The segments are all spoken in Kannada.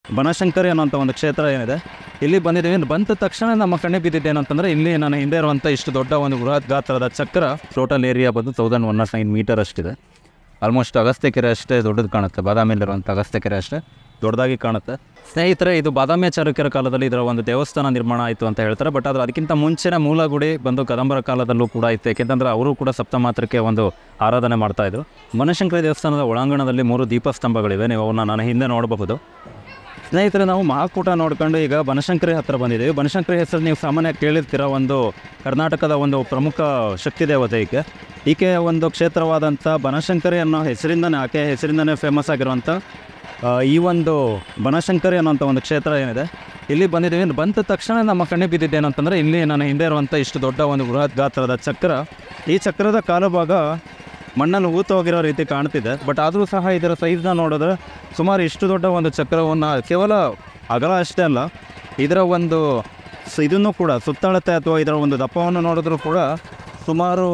ಬನಶಂಕರಿ ಅನ್ನೋಂಥ ಒಂದು ಕ್ಷೇತ್ರ ಏನಿದೆ ಇಲ್ಲಿ ಬಂದಿದ್ದೀವಿ. ಬಂದ ತಕ್ಷಣ ನಮ್ಮ ಕಣ್ಣಿಗೆ ಬಿದ್ದಿದ್ದು ಏನಂತಂದರೆ ಇಲ್ಲಿ ನಾನು ಹಿಂದೆ ಇರುವಂಥ ಇಷ್ಟು ದೊಡ್ಡ ಒಂದು ಬೃಹತ್ ಗಾತ್ರದ ಚಕ್ರ. ಟೋಟಲ್ ಏರಿಯಾ ಬಂದು 1109 ಮೀಟರ್ ಅಷ್ಟಿದೆ. ಆಲ್ಮೋಸ್ಟ್ ಅಗಸ್ತ್ಯ ಕೆರೆ ಅಷ್ಟೇ ದೊಡ್ಡದು ಕಾಣುತ್ತೆ. ಬಾದಾಮಿಯಲ್ಲಿರುವಂಥ ಅಗಸ್ತ್ಯ ಕೆರೆ ಅಷ್ಟೇ ದೊಡ್ಡದಾಗಿ ಕಾಣುತ್ತೆ. ಸ್ನೇಹಿತರೆ, ಇದು ಬಾದಾಮಿ ಚಾಲುಕ್ಯರ ಕಾಲದಲ್ಲಿ ಇದರ ಒಂದು ದೇವಸ್ಥಾನ ನಿರ್ಮಾಣ ಆಯಿತು ಅಂತ ಹೇಳ್ತಾರೆ. ಬಟ್ ಆದರೆ ಅದಕ್ಕಿಂತ ಮುಂಚಿನ ಮೂಲ ಗುಡಿ ಬಂದು ಕದಂಬರ ಕಾಲದಲ್ಲೂ ಕೂಡ ಇತ್ತು. ಏಕೆಂತಂದರೆ ಅವರು ಕೂಡ ಸಪ್ತಮಾತ್ರಕ್ಕೆ ಒಂದು ಆರಾಧನೆ ಮಾಡ್ತಾಯಿದ್ರು. ಬನಶಂಕರಿ ದೇವಸ್ಥಾನದ ಒಳಾಂಗಣದಲ್ಲಿ 3 ದೀಪಸ್ತಂಭಗಳಿವೆ. ನೀವು ಅವನ್ನ ನಾನು ಹಿಂದೆ ನೋಡಬಹುದು. ಸ್ನೇಹಿತರೆ, ನಾವು ಮಹಾಕೂಟ ನೋಡ್ಕೊಂಡು ಈಗ ಬನಶಂಕರಿ ಹತ್ತಿರ ಬಂದಿದ್ದೀವಿ. ಬನಶಂಕರಿ ಹೆಸರು ನೀವು ಸಾಮಾನ್ಯವಾಗಿ ಕೇಳಿರ್ತೀರ. ಒಂದು ಕರ್ನಾಟಕದ ಒಂದು ಪ್ರಮುಖ ಶಕ್ತಿ ದೇವತೆ ಈಕೆ ಒಂದು ಕ್ಷೇತ್ರವಾದಂಥ ಬನಶಂಕರಿ ಅನ್ನೋ ಹೆಸರಿಂದನೇ, ಆಕೆ ಹೆಸರಿಂದನೇ ಫೇಮಸ್ ಆಗಿರುವಂಥ ಈ ಒಂದು ಬನಶಂಕರಿ ಅನ್ನೋಂಥ ಒಂದು ಕ್ಷೇತ್ರ ಏನಿದೆ ಇಲ್ಲಿ ಬಂದಿದ್ದೀವಿ. ಬಂದ ತಕ್ಷಣ ನಮ್ಮ ಕಣ್ಣಿಗೆ ಬಿದ್ದಿದ್ದು ಏನಂತಂದರೆ ಇಲ್ಲಿ ನಾನು ಹಿಂದೆ ಇರುವಂಥ ಇಷ್ಟು ದೊಡ್ಡ ಒಂದು ಬೃಹತ್ ಗಾತ್ರದ ಚಕ್ರ. ಈ ಚಕ್ರದ ಕಾಲುಭಾಗ ಮಣ್ಣಲ್ಲಿ ಹೋಗಿರೋ ರೀತಿ ಕಾಣ್ತಿದೆ. ಬಟ್ ಆದರೂ ಸಹ ಇದರ ಸೈಜ್ನ ನೋಡಿದ್ರೆ ಸುಮಾರು ಇಷ್ಟು ದೊಡ್ಡ ಒಂದು ಚಕ್ರವನ್ನು ಕೇವಲ ಅಗಲ ಅಷ್ಟೇ ಅಲ್ಲ, ಇದರ ಒಂದು ಇದನ್ನು ಕೂಡ ಸುತ್ತಳತೆ ಅಥವಾ ಇದರ ಒಂದು ದಪ್ಪವನ್ನು ನೋಡಿದ್ರೂ ಕೂಡ ಸುಮಾರು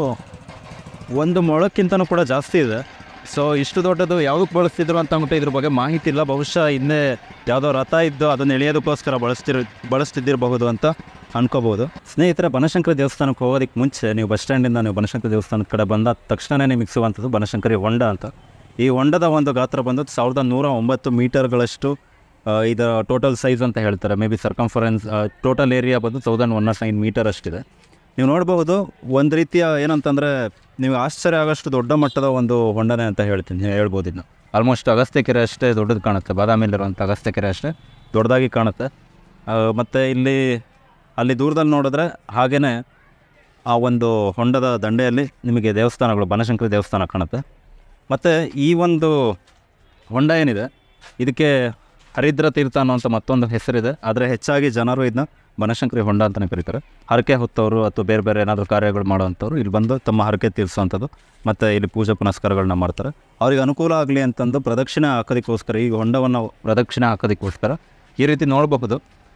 1 ಮೊಳಕ್ಕಿಂತನೂ ಕೂಡ ಜಾಸ್ತಿ ಇದೆ. ಸೊ ಇಷ್ಟು ದೊಡ್ಡದು ಯಾವುದಕ್ಕೆ ಬಳಸ್ತಿದ್ರು ಅಂತ ಅಂದ್ಬಿಟ್ಟು ಇದ್ರ ಬಗ್ಗೆ ಮಾಹಿತಿ ಇಲ್ಲ. ಬಹುಶಃ ಹಿಂದೆ ಯಾವುದೋ ರಥ ಇದ್ದು ಅದನ್ನು ಎಳೆಯೋದಕ್ಕೋಸ್ಕರ ಬಳಸ್ತಿದ್ದಿರಬಹುದು ಅಂತ ಅನ್ಕೋಬೋದು. ಸ್ನೇಹಿತರೆ, ಬನಶಂಕರಿ ದೇವಸ್ಥಾನಕ್ಕೆ ಹೋಗೋದಕ್ಕೆ ಮುಂಚೆ ನೀವು ಬಸ್ ಸ್ಟ್ಯಾಂಡಿಂದ ನೀವು ಬನಶಂಕರಿ ದೇವಸ್ಥಾನದ ಕಡೆ ಬಂದ ತಕ್ಷಣವೇ ನಿಮಗೆ ಸಿಗುವಂಥದ್ದು ಬನಶಂಕರಿ ಹೊಂಡ ಅಂತ. ಈ ಹೊಂಡದ ಒಂದು ಗಾತ್ರ ಬಂದು 1109 ಮೀಟರ್ಗಳಷ್ಟು ಇದರ ಟೋಟಲ್ ಸೈಜ್ ಅಂತ ಹೇಳ್ತಾರೆ. Maybe circumference total area ಬಂದು 1109 ಮೀಟರ್ ಅಷ್ಟಿದೆ. ನೀವು ನೋಡ್ಬೋದು. ಒಂದು ರೀತಿಯ ಏನಂತಂದರೆ ನೀವು ಆಶ್ಚರ್ಯ ಆಗೋಷ್ಟು ದೊಡ್ಡ ಮಟ್ಟದ ಒಂದು ಹೊಂಡನೆ ಅಂತ ಹೇಳ್ಬೋದು. ಇನ್ನು ಆಲ್ಮೋಸ್ಟ್ ಅಗಸ್ತ್ಯ ಕೆರೆ ಅಷ್ಟೇ ದೊಡ್ಡದು ಕಾಣುತ್ತೆ. ಬಾದಾಮಿಯಲ್ಲಿರುವಂಥ ಅಗಸ್ತ್ಯ ಕೆರೆ ಅಷ್ಟೇ ದೊಡ್ಡದಾಗಿ ಕಾಣುತ್ತೆ. ಮತ್ತು ಅಲ್ಲಿ ದೂರದಲ್ಲಿ ನೋಡಿದ್ರೆ ಹಾಗೆಯೇ ಆ ಒಂದು ಹೊಂಡದ ದಂಡೆಯಲ್ಲಿ ನಿಮಗೆ ದೇವಸ್ಥಾನಗಳು, ಬನಶಂಕರಿ ದೇವಸ್ಥಾನ ಕಾಣುತ್ತೆ. ಮತ್ತು ಈ ಒಂದು ಹೊಂಡ ಏನಿದೆ ಇದಕ್ಕೆ ಹರಿದ್ರ ತೀರ್ಥ ಅನ್ನೋಂಥ ಮತ್ತೊಂದು ಹೆಸರಿದೆ. ಆದರೆ ಹೆಚ್ಚಾಗಿ ಜನರು ಇದನ್ನ ಬನಶಂಕರಿ ಹೊಂಡ ಅಂತಲೇ ಕರೀತಾರೆ. ಹರಕೆ ಹೊತ್ತವರು ಅಥವಾ ಬೇರೆ ಬೇರೆ ಏನಾದರೂ ಕಾರ್ಯಗಳು ಮಾಡೋವಂಥವ್ರು ಇಲ್ಲಿ ಬಂದು ತಮ್ಮ ಹರಕೆ ತೀರಿಸೋವಂಥದ್ದು ಮತ್ತು ಇಲ್ಲಿ ಪೂಜೆ ಪುನಸ್ಕಾರಗಳನ್ನ ಮಾಡ್ತಾರೆ. ಅವ್ರಿಗೆ ಅನುಕೂಲ ಆಗಲಿ ಅಂತಂದು ಪ್ರದಕ್ಷಿಣೆ ಹಾಕೋದಕ್ಕೋಸ್ಕರ, ಈ ಹೊಂಡವನ್ನು ಪ್ರದಕ್ಷಿಣೆ ಹಾಕೋದಕ್ಕೋಸ್ಕರ ಈ ರೀತಿ ನೋಡಬಹುದು.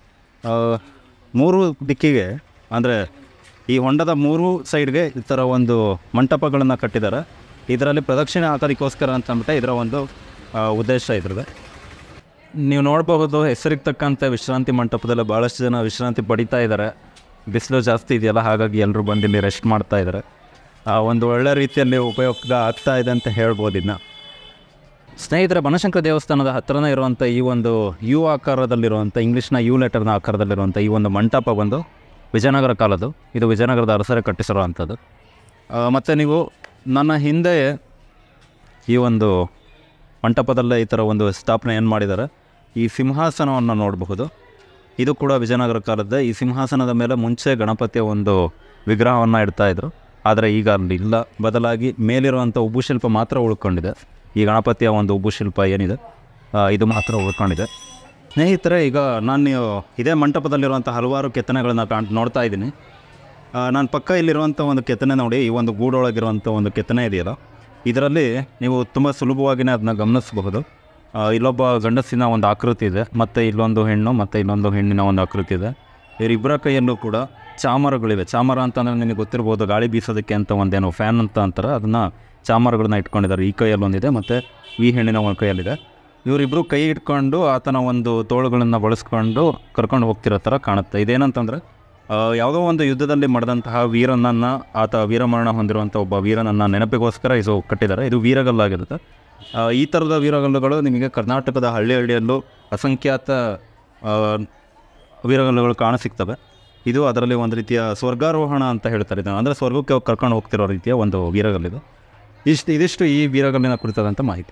3 ದಿಕ್ಕಿಗೆ ಅಂದರೆ ಈ ಹೊಂಡದ 3 ಸೈಡ್ಗೆ ಈ ಥರ ಒಂದು ಮಂಟಪಗಳನ್ನು ಕಟ್ಟಿದ್ದಾರೆ. ಇದರಲ್ಲಿ ಪ್ರದಕ್ಷಿಣೆ ಹಾಕೋದಕ್ಕೋಸ್ಕರ ಅಂತಂದ್ಬಿಟ್ಟು ಇದರ ಒಂದು ಉದ್ದೇಶ ಇದ್ರದ್ದು. ನೀವು ನೋಡಬಹುದು, ಹೆಸರಿಗೆ ತಕ್ಕಂಥ ವಿಶ್ರಾಂತಿ ಮಂಟಪದಲ್ಲಿ ಭಾಳಷ್ಟು ಜನ ವಿಶ್ರಾಂತಿ ಪಡಿತಾ ಇದ್ದಾರೆ. ಬಿಸಿಲು ಜಾಸ್ತಿ ಇದೆಯಲ್ಲ, ಹಾಗಾಗಿ ಎಲ್ಲರೂ ಬಂದು ಇಲ್ಲಿ ರೆಸ್ಟ್ ಮಾಡ್ತಾ ಇದ್ದಾರೆ. ಒಂದು ಒಳ್ಳೆ ರೀತಿಯಲ್ಲಿ ಉಪಯೋಗ ಆಗ್ತಾ ಇದೆ ಅಂತ ಹೇಳ್ಬೋದು. ಇದನ್ನ ಸ್ನೇಹಿತರೆ, ಬನಶಂಕರಿ ದೇವಸ್ಥಾನದ ಹತ್ತಿರನೇ ಇರುವಂಥ ಈ ಒಂದು ಯು ಆಕಾರದಲ್ಲಿರುವಂಥ, ಇಂಗ್ಲೀಷ್ನ ಯು ಲೆಟರ್ನ ಆಕಾರದಲ್ಲಿರುವಂಥ ಈ ಒಂದು ಮಂಟಪ ಬಂದು ವಿಜಯನಗರ ಕಾಲದ್ದು. ಇದು ವಿಜಯನಗರದ ಅರಸರೇ ಕಟ್ಟಿಸಿರುವಂಥದ್ದು. ಮತ್ತು ನೀವು ನನ್ನ ಹಿಂದೆ ಈ ಒಂದು ಮಂಟಪದಲ್ಲೇ ಈ ಥರ ಒಂದು ಸ್ಥಾಪನೆ ಏನು ಮಾಡಿದ್ದಾರೆ, ಈ ಸಿಂಹಾಸನವನ್ನು ನೋಡಬಹುದು. ಇದು ಕೂಡ ವಿಜಯನಗರ ಕಾಲದ್ದೇ. ಈ ಸಿಂಹಾಸನದ ಮೇಲೆ ಮುಂಚೆ ಗಣಪತಿಯ ಒಂದು ವಿಗ್ರಹವನ್ನು ಇಡ್ತಾಯಿದ್ರು. ಆದರೆ ಈಗ ಅಲ್ಲಿ ಇಲ್ಲ. ಬದಲಾಗಿ ಮೇಲಿರುವಂಥ ಉಬ್ಬುಶಿಲ್ಪ ಮಾತ್ರ ಉಳ್ಕೊಂಡಿದೆ. ಈ ಗಣಪತಿಯ ಒಂದು ಉಬ್ಬುಶಿಲ್ಪ ಏನಿದೆ ಇದು ಮಾತ್ರ ಉಳ್ಕೊಂಡಿದೆ. ಸ್ನೇಹಿತರೆ, ಈಗ ನಾನು ಇದೇ ಮಂಟಪದಲ್ಲಿರುವಂಥ ಹಲವಾರು ಕೆತ್ತನೆಗಳನ್ನು ನೋಡ್ತಾ ಇದ್ದೀನಿ. ನಾನು ಪಕ್ಕ ಇಲ್ಲಿರುವಂಥ ಒಂದು ಕೆತ್ತನೆ ನೋಡಿ, ಈ ಒಂದು ಗೂಡೊಳಗಿರುವಂಥ ಒಂದು ಕೆತ್ತನೆ ಇದೆಯಲ್ಲ, ಇದರಲ್ಲಿ ನೀವು ತುಂಬ ಸುಲಭವಾಗಿಯೇ ಅದನ್ನ ಗಮನಿಸಬಹುದು. ಇಲ್ಲೊಬ್ಬ ಗಂಡಸಿನ ಒಂದು ಆಕೃತಿ ಇದೆ, ಮತ್ತು ಇಲ್ಲೊಂದು ಹೆಣ್ಣು ಮತ್ತು ಇಲ್ಲೊಂದು ಹೆಣ್ಣಿನ ಒಂದು ಆಕೃತಿ ಇದೆ. ಇವರಿಬ್ಬರ ಕೈಯಲ್ಲೂ ಕೂಡ ಚಾಮರಗಳಿವೆ. ಚಾಮರ ಅಂತಂದರೆ ನಿಮಗೆ ಗೊತ್ತಿರ್ಬೋದು, ಗಾಳಿ ಬೀಸೋದಕ್ಕೆ ಅಂತ ಒಂದೇನೋ ಫ್ಯಾನ್ ಅಂತ ಅಂತಾರೆ. ಅದನ್ನು ಚಾಮರಗಳನ್ನ ಇಟ್ಕೊಂಡಿದ್ದಾರೆ. ಈ ಕೈಯಲ್ಲೊಂದಿದೆ ಮತ್ತು ಈ ಹೆಣ್ಣಿನ ಒಂದು ಕೈಯಲ್ಲಿದೆ. ಇವರಿಬ್ಬರು ಕೈ ಇಟ್ಕೊಂಡು ಆತನ ಒಂದು ತೋಳುಗಳನ್ನು ಬಳಸ್ಕೊಂಡು ಕರ್ಕೊಂಡು ಹೋಗ್ತಿರೋ ಥರ ಕಾಣುತ್ತೆ. ಇದೇನಂತಂದರೆ ಯಾವುದೋ ಒಂದು ಯುದ್ಧದಲ್ಲಿ ಮಾಡಿದಂತಹ ವೀರನನ್ನು, ಆತ ವೀರಮರಣ ಹೊಂದಿರುವಂಥ ಒಬ್ಬ ವೀರನನ್ನು ನೆನಪಿಗೋಸ್ಕರ ಇದು ಕಟ್ಟಿದ್ದಾರೆ. ಇದು ವೀರಗಲ್ಲಾಗಿರುತ್ತೆ. ಈ ಥರದ ವೀರಗಲ್ಲುಗಳು ನಿಮಗೆ ಕರ್ನಾಟಕದ ಹಳ್ಳಿಯಲ್ಲೂ ಅಸಂಖ್ಯಾತ ವೀರಗಲ್ಲುಗಳು ಕಾಣಸಿಗ್ತವೆ. ಇದು ಅದರಲ್ಲಿ ಒಂದು ರೀತಿಯ ಸ್ವರ್ಗಾರೋಹಣ ಅಂತ ಹೇಳ್ತಾರೆ. ಇದನ್ನು ಅಂದರೆ ಸ್ವರ್ಗಕ್ಕೆ ಕರ್ಕೊಂಡು ಹೋಗ್ತಿರೋ ರೀತಿಯ ಒಂದು ವೀರಗಲ್ಲಿದು. ಇದಿಷ್ಟು ಈ ವೀರಗಲ್ಲಿನ ಕುರಿತಾದಂಥ ಮಾಹಿತಿ.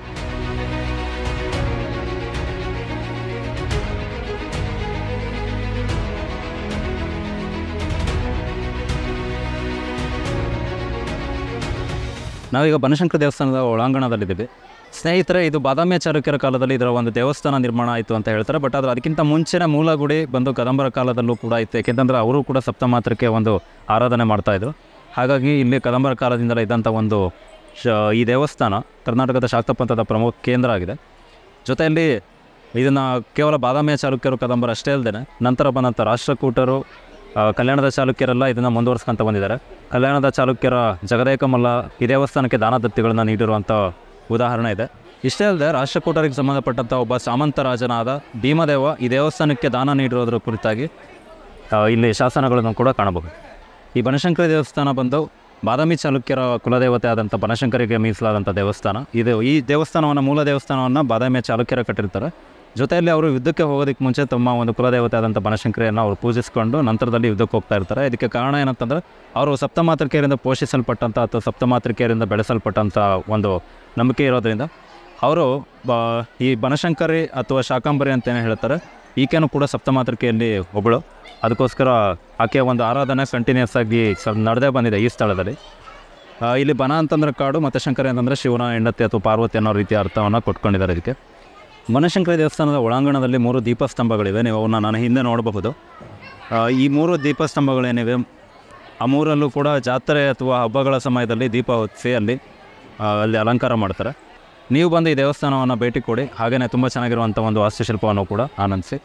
ನಾವೀಗ ಬನಶಂಕರಿ ದೇವಸ್ಥಾನದ ಒಳಾಂಗಣದಲ್ಲಿದ್ದೀವಿ. ಸ್ನೇಹಿತರೆ, ಇದು ಬಾದಾಮಿ ಚಾಲುಕ್ಯರ ಕಾಲದಲ್ಲಿ ಇದರ ಒಂದು ದೇವಸ್ಥಾನ ನಿರ್ಮಾಣ ಆಯಿತು ಅಂತ ಹೇಳ್ತಾರೆ. ಬಟ್ ಆದರೆ ಅದಕ್ಕಿಂತ ಮುಂಚಿನ ಮೂಲ ಗುಡಿ ಬಂದು ಕದಂಬರ ಕಾಲದಲ್ಲೂ ಕೂಡ ಇತ್ತು. ಏಕೆಂತಂದರೆ ಅವರು ಕೂಡ ಸಪ್ತಮಾತ್ರಕ್ಕೆ ಒಂದು ಆರಾಧನೆ ಮಾಡ್ತಾಯಿದ್ರು. ಹಾಗಾಗಿ ಇಲ್ಲಿ ಕದಂಬರ ಕಾಲದಿಂದಲೇ ಇದ್ದಂಥ ಒಂದು ಈ ದೇವಸ್ಥಾನ ಕರ್ನಾಟಕದ ಶಾಕ್ತ ಪಂಥದ ಪ್ರಮುಖ ಕೇಂದ್ರ ಆಗಿದೆ. ಜೊತೆಯಲ್ಲಿ ಇದನ್ನು ಕೇವಲ ಬಾದಾಮಿಯ ಚಾಲುಕ್ಯರು ಕದಂಬರು ಅಷ್ಟೇ ಅಲ್ಲದೆ ನಂತರ ಬಂದಂಥ ರಾಷ್ಟ್ರಕೂಟರು, ಕಲ್ಯಾಣದ ಚಾಲುಕ್ಯರೆಲ್ಲ ಇದನ್ನು ಮುಂದುವರ್ಸ್ಕೊಂತ ಬಂದಿದ್ದಾರೆ. ಕಲ್ಯಾಣದ ಚಾಲುಕ್ಯರ ಜಗದೇಕ ಮಲ್ಲ ಈ ದೇವಸ್ಥಾನಕ್ಕೆ ದಾನ ದತ್ತಿಗಳನ್ನು ನೀಡಿರುವಂಥ ಉದಾಹರಣೆ ಇದೆ. ಇಷ್ಟೇ ಅಲ್ಲದೆ ರಾಷ್ಟ್ರಕೂಟರಿಗೆ ಸಂಬಂಧಪಟ್ಟಂಥ ಒಬ್ಬ ಸಾಮಂತ ರಾಜನಾದ ಭೀಮದೇವ ಈ ದೇವಸ್ಥಾನಕ್ಕೆ ದಾನ ನೀಡಿರೋದ್ರ ಕುರಿತಾಗಿ ಇಲ್ಲಿ ಶಾಸನಗಳನ್ನು ಕೂಡ ಕಾಣಬಹುದು. ಈ ಬನಶಂಕರಿ ದೇವಸ್ಥಾನ ಬಂದು ಬಾದಾಮಿ ಚಾಲುಕ್ಯರ ಕುಲದೇವತೆ ಆದಂಥ ಬನಶಂಕರಿಗೆ ಮೀಸಲಾದಂಥ ದೇವಸ್ಥಾನ ಇದು. ಈ ದೇವಸ್ಥಾನವನ್ನು ಮೂಲ ದೇವಸ್ಥಾನವನ್ನು ಬಾದಾಮಿಯ ಚಾಲುಕ್ಯರ ಕಟ್ಟಿರ್ತಾರೆ. ಜೊತೆಯಲ್ಲಿ ಅವರು ಯುದ್ಧಕ್ಕೆ ಹೋಗೋದಕ್ಕೆ ಮುಂಚೆ ತಮ್ಮ ಒಂದು ಕುಲದೇವತೆ ಆದಂಥ ಬನಶಂಕರಿಯನ್ನು ಅವರು ಪೂಜಿಸಿಕೊಂಡು ನಂತರದಲ್ಲಿ ಯುದ್ಧಕ್ಕೆ ಹೋಗ್ತಾ ಇರ್ತಾರೆ. ಇದಕ್ಕೆ ಕಾರಣ ಏನಂತಂದರೆ ಅವರು ಸಪ್ತಮಾತೃಕೆಯರಿಂದ ಪೋಷಿಸಲ್ಪಟ್ಟಂಥ ಅಥವಾ ಸಪ್ತಮಾತೃಕೆಯರಿಂದ ಬೆಳೆಸಲ್ಪಟ್ಟಂಥ ಒಂದು ನಂಬಿಕೆ ಇರೋದರಿಂದ ಅವರು ಈ ಬನಶಂಕರಿ ಅಥವಾ ಶಾಕಾಂಬರಿ ಅಂತೇನು ಹೇಳ್ತಾರೆ, ಈಕೆನೂ ಕೂಡ ಸಪ್ತಮಾತೃಕೆಯಲ್ಲಿ ಒಬ್ಬಳು. ಅದಕ್ಕೋಸ್ಕರ ಆಕೆಯ ಒಂದು ಆರಾಧನೆ ಕಂಟಿನ್ಯೂಸ್ ಆಗಿ ನಡೆದೇ ಬಂದಿದೆ ಈ ಸ್ಥಳದಲ್ಲಿ. ಇಲ್ಲಿ ಬನ ಅಂತಂದರೆ ಕಾಡು ಮತ್ತು ಶಂಕರಿ ಅಂತಂದರೆ ಶಿವನ ಹೆಂಡತಿ ಅಥವಾ ಪಾರ್ವತಿ ಅನ್ನೋ ರೀತಿಯ ಅರ್ಥವನ್ನು ಕೊಟ್ಕೊಂಡಿದ್ದಾರೆ ಇದಕ್ಕೆ. ಬನಶಂಕರಿ ದೇವಸ್ಥಾನದ ಒಳಾಂಗಣದಲ್ಲಿ 3 ದೀಪಸ್ತಂಭಗಳಿವೆ. ನೀವು ಅವನ್ನ ನಾನು ಹಿಂದೆ ನೋಡಬಹುದು. ಈ 3 ದೀಪಸ್ತಂಭಗಳೇನಿವೆ ಆ 3ರಲ್ಲೂ ಕೂಡ ಜಾತ್ರೆ ಅಥವಾ ಹಬ್ಬಗಳ ಸಮಯದಲ್ಲಿ ದೀಪ ಹೊತ್ತಿಸಿ ಅಲ್ಲಿ ಅಲಂಕಾರ ಮಾಡ್ತಾರೆ. ನೀವು ಬಂದು ಈ ದೇವಸ್ಥಾನವನ್ನು ಭೇಟಿ ಕೊಡಿ. ಹಾಗೆಯೇ ತುಂಬ ಚೆನ್ನಾಗಿರುವಂಥ ಒಂದು ವಾಸ್ತುಶಿಲ್ಪವನ್ನು ಕೂಡ ಆನಂದಿಸಿ.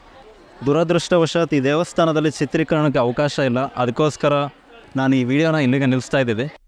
ದುರದೃಷ್ಟವಶಾತ್ ಈ ದೇವಸ್ಥಾನದಲ್ಲಿ ಚಿತ್ರೀಕರಣಕ್ಕೆ ಅವಕಾಶ ಇಲ್ಲ. ಅದಕ್ಕೋಸ್ಕರ ನಾನು ಈ ವಿಡಿಯೋನ ಇಲ್ಲಿಗೆ ನಿಲ್ಲಿಸ್ತಾ ಇದ್ದೀವಿ.